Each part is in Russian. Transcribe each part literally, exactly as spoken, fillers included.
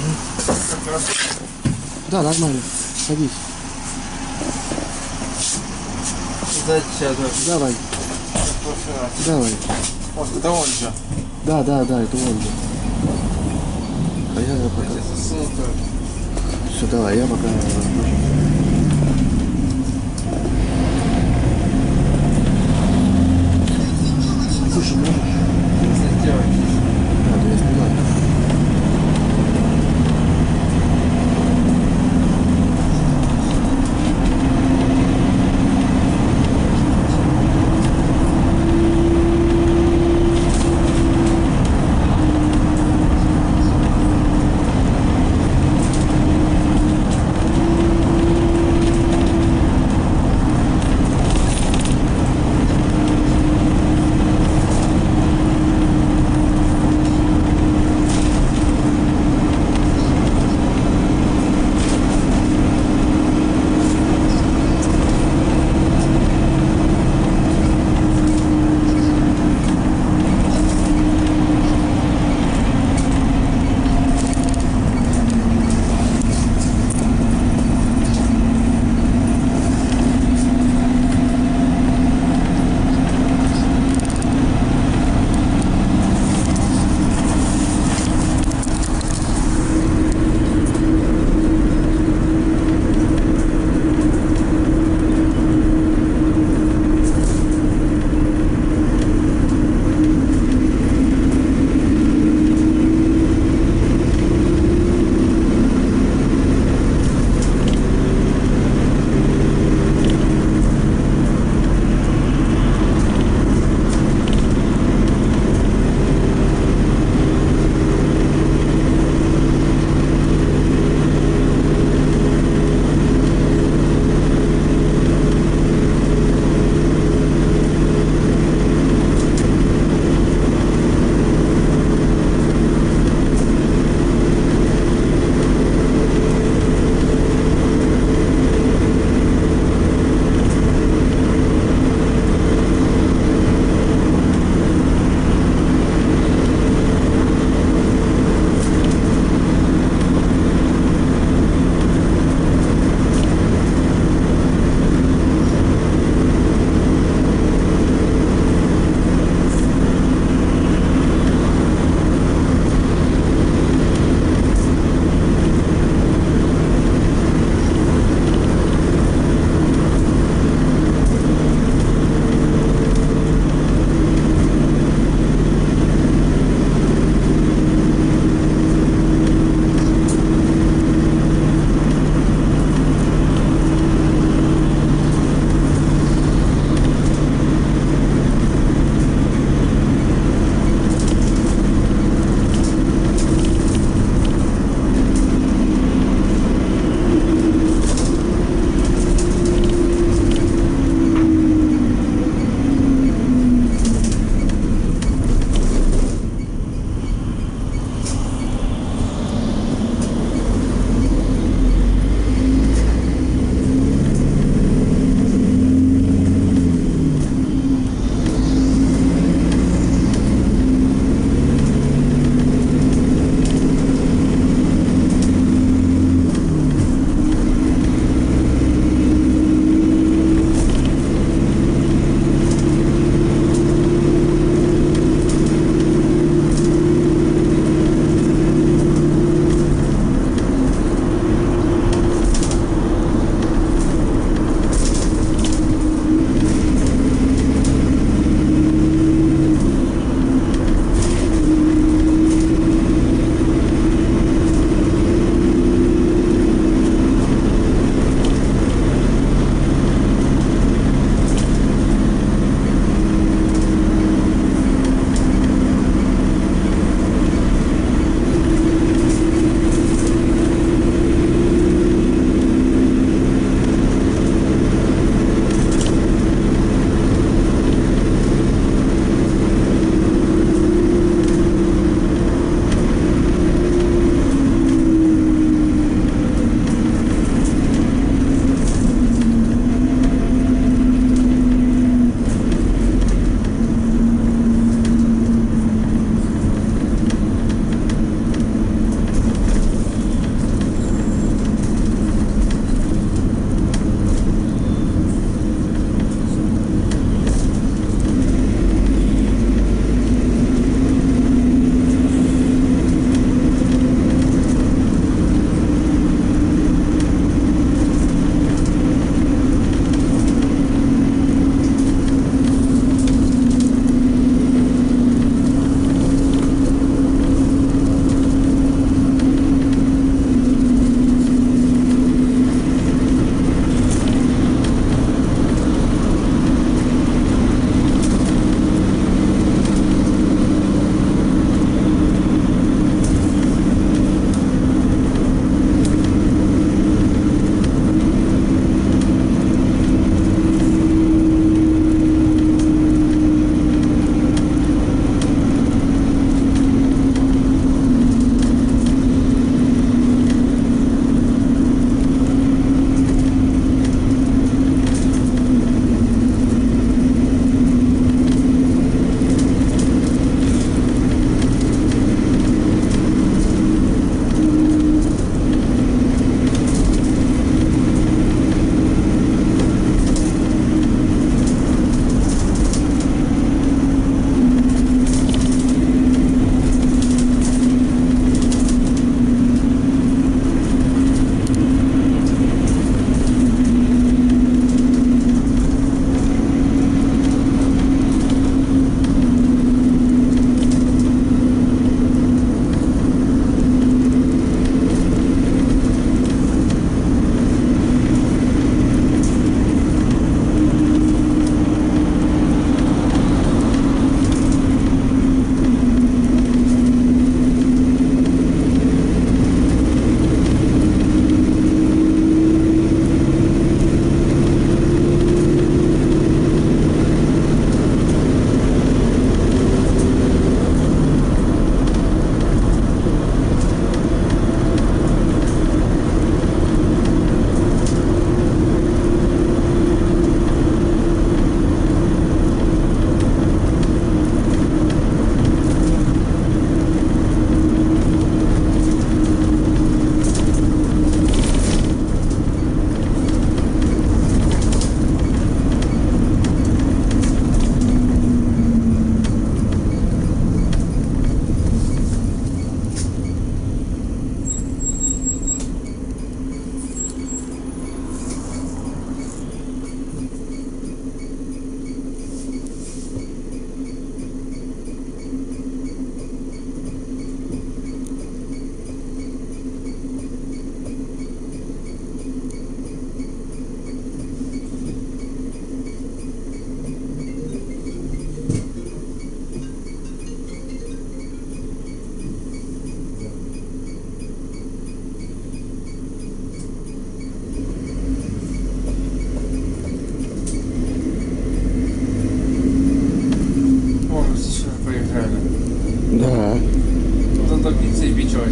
Да, нормально. Садись. Дайте сейчас. Давай. Давай. Вот, это он же. Да, да, да, это он же. А я пока... Все, давай, я пока... Слушай, можешь? Сделать. Да, да, я снимаю.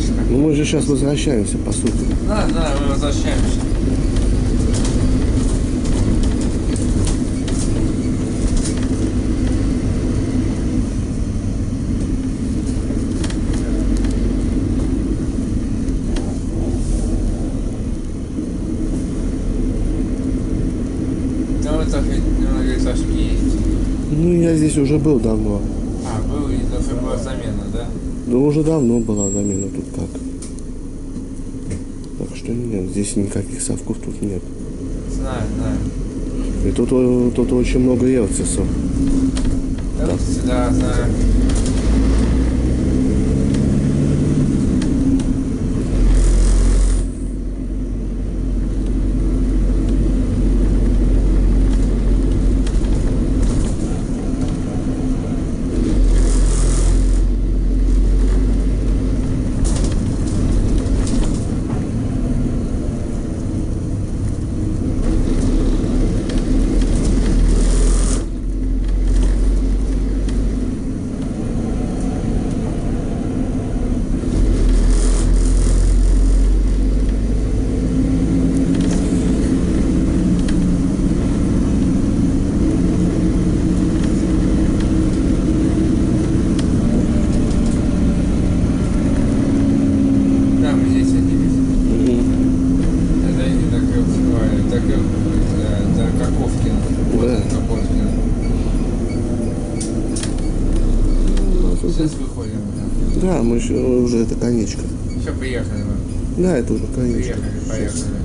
близко. Ну мы же сейчас возвращаемся, по сути. Да, да, мы возвращаемся. Ну, это говорит, есть. Ну я здесь уже был давно. А, был, и даже была замена, да? Да уже давно была замена тут как. Так что нет, здесь никаких совков тут нет. Знаю, знаю. И тут, э, тут очень много елцисов. Да, Да. да, знаю. Да, мы здесь садились. Это не так, ой, так, э, до Каковкина. Вот Да. он, Каковкина. Сейчас выходим. Да. Да, мы еще уже это конечка. Все, приехали мы. Да, это уже конечка. Приехали, поехали.